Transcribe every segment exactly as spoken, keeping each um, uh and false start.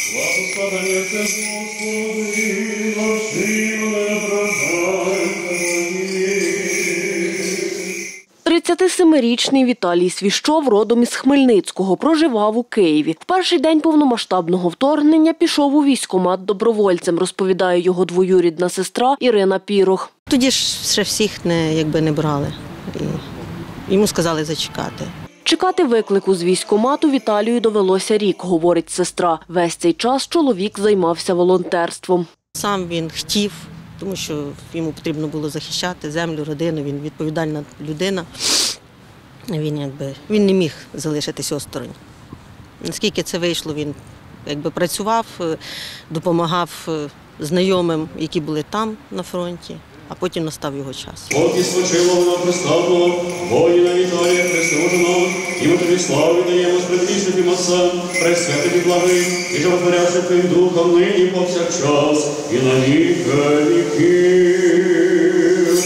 тридцятисемирічний Віталій Свіщов родом із Хмельницького, проживав у Києві. В перший день повномасштабного вторгнення пішов у військкомат добровольцем, розповідає його двоюрідна сестра Ірина Пірох. Тоді ж ще всіх не, якби, не брали. І йому сказали зачекати. Чекати виклику з військкомату Віталію довелося рік, говорить сестра. Весь цей час чоловік займався волонтерством. Сам він хотів, тому що йому потрібно було захищати землю, родину, він відповідальна людина. Він, якби, він не міг залишитися осторонь. Наскільки це вийшло, він, якби, працював, допомагав знайомим, які були там на фронті, а потім настав його час. Поки спочилого приставного, воїна Віталія Христоженого, і ми тобі славу даємо з предвічним Отцем, пресвятим і благим, і животворящим Твоїм Духом нині повсякчас, і на віки віків.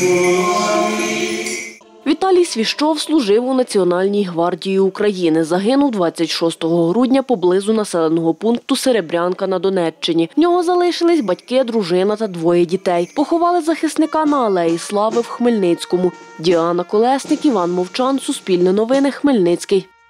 Віталій Свіщов служив у Національній гвардії України. Загинув двадцять шостого грудня поблизу населеного пункту Серебрянка на Донеччині. В нього залишились батьки, дружина та двоє дітей. Поховали захисника на Алеї Слави в Хмельницькому. Діана Колесник, Іван Мовчан, Суспільне новини, Хмельницький.